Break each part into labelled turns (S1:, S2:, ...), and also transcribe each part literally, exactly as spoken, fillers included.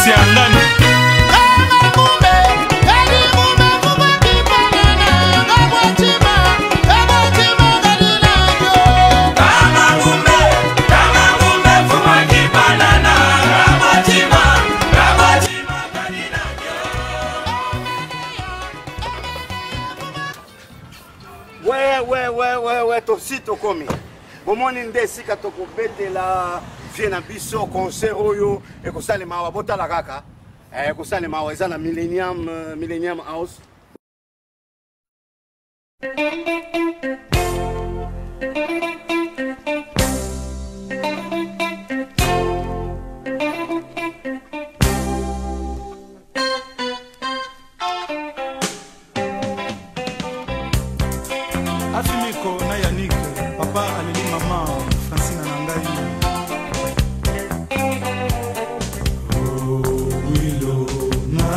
S1: Sito komi bomoni nde sika tokobetela vie na biso concert oyo ekosalema awa botala kaka ekosalema awa eza na Millennium Millennium House.
S2: Afimiko na Yannick, papa aleli maman Francine Nangai. Oh, Willow na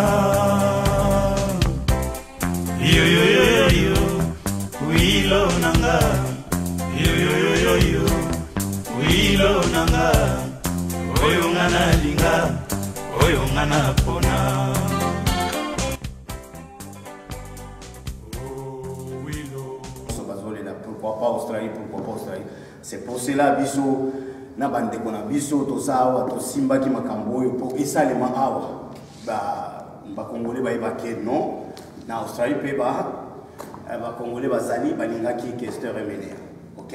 S2: yo yo yo yo Willow nanga yo yo yo yo yo Willow nanga oyo ngana linga oyo ngana pona.
S1: Pourquoi pas Australie, pourquoi pas Australie. C'est pour cela biso na bande kona biso to sawa to simba ki makambo yo pour esalema awa ba ba congolais ba ibake non na Australie pe ba ba congolais bazali balinga ki Kester Emenea. OK?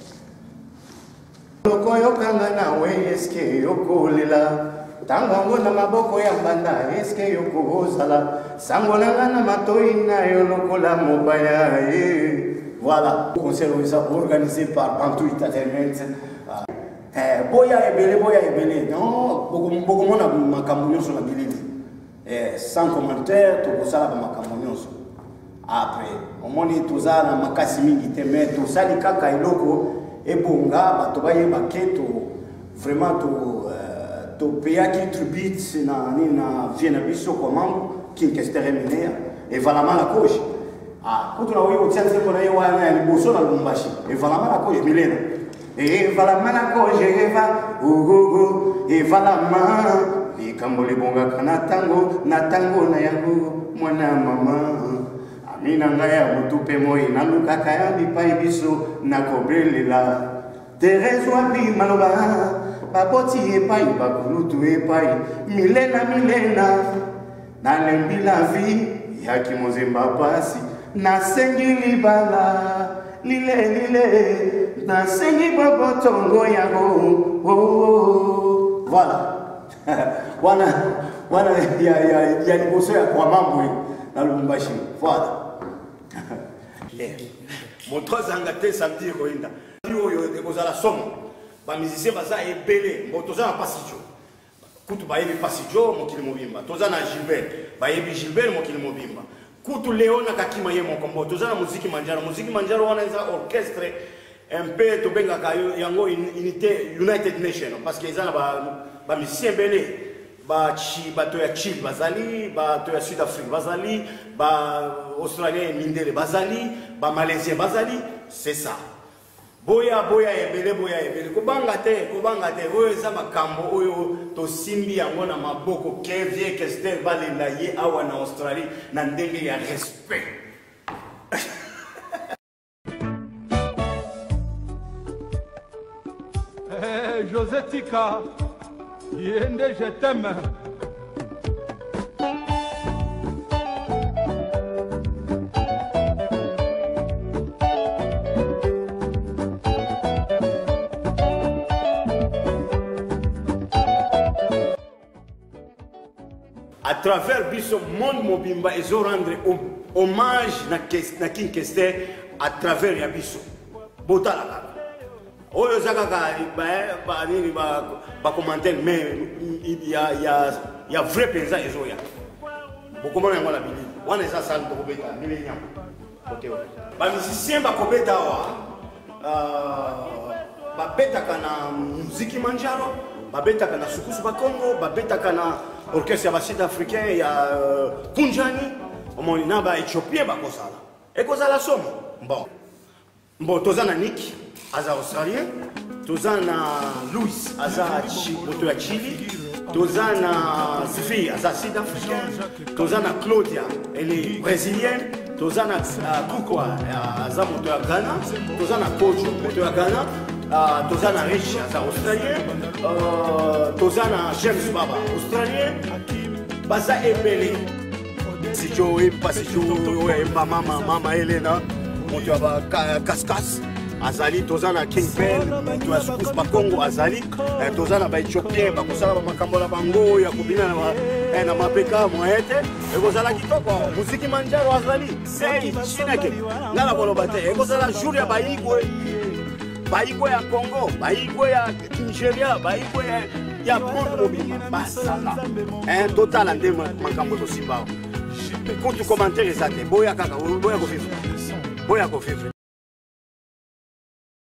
S1: Loko yo kanga na we eske yo kolela tanga ngona maboko ya mbanda eske yo kozala sango na matoi na yo lokola mobaya eh. Voilà, le concert organisé par Bantu Entertainment. Euh, boya ebele, boya ebele. Non, beaucoup de monde a makambo sur la billet. Sans commentaire, tout ça la makambo. Après, au moment où tout ça na makasi mingi te mais tout ça li kaka iloko e bonga ba to baye baketo vraiment to to paya qui tribute na ni na viena biso komambo qui Kester Emenea et vraiment la coche. Ah, quand on a eu au tient c'est qu'on a eu un bosso dans le Lubumbashi. Et voilà ma coche Milena. Et voilà ma coche et va go go et voilà ma les kambole bonga kana tango na tango na yango mwana mama. Amina ngaya mutupe moi na luka kaya bipai biso na kobelela. Terezo abi maloba baboti epai bakulutu epai Milena Milena na lembi la vie yaki mozemba pasi. Nasengi libala lile lile nasengi bobotongo yango oh voilà wana wana ya ya ya liboso ya kwa mambo na Lubumbashi voilà mon trois angate samedi roinda yo de kozala somo ba musicien baza ebele motoza na pasijo kutu ba yebi pasijo mokili mobimba toza na Gilbert ba yebi Gilbert mokili mobimba kutu leo na kakima ye mokombo tozana muziki manjaro muziki manjaro wana eza orchestre un peu to benga kayo yango unité United Nation parce que ezana ba ba musicien belé ba chi bato ya Chili bazali bato ya Sud Afrique bazali ba Australien mindele bazali ba Malaisien bazali c'est ça boya boya ebele boya ebele kubanga te kubanga te oyo eza makambo oyo to simbi yango na maboko Kevie Kester balela ye awa na Australie na ndenge ya respect.
S2: Eh José Tika yende je t'aime.
S1: À travers biso monde mobimba ils ont rendre hommage na King Kester à travers ya biso botala oyo zakaka ba ba nini ba ba commentaire mais il y a il y a il y a vrai pensa ezoya bokomona yango la bili wana eza sala bokobeta Millennium côté ba musicien ba kobeta wa euh ba betaka na muziki manjaro ba betaka na sukusu ba Congo ba betaka na orchestre ya Sud Africain ya Kunjani omoni na ba Ethiopie ba kozala e kozala somo bon bon tozana Nick aza Australien tozana Louis aza moto ya Chili Tozana Zvi, aza sud-africaine. Tozana Claudia, elle est brésilienne. Tozana Kukwa, aza moto ya Ghana. Tozana Kojo, moto ya Ghana. Tozana Rich, aza australien. Tozana James Baba, australien. Baza ebele. Si tu pas si tu mama mama Elena, moto ya Kaskas. Azali tozana King Pen, tu as suppose pas Congo Azali, tozana ba Ethiopien ba kosala ba makambo la bango ya kubina na na mapeka moete, e kozala kitoko muziki manjaro Azali. Sei chinake. Ngala boloba te, e kozala jour ya baigwe. Baigwe ya Congo, baigwe ya Nigeria, baigwe ya ya Congo bima basala. Un total ande makambo to simbao. Quand tu commentaires ça te boya kaka, boya ko vivre. Boya ko vivre.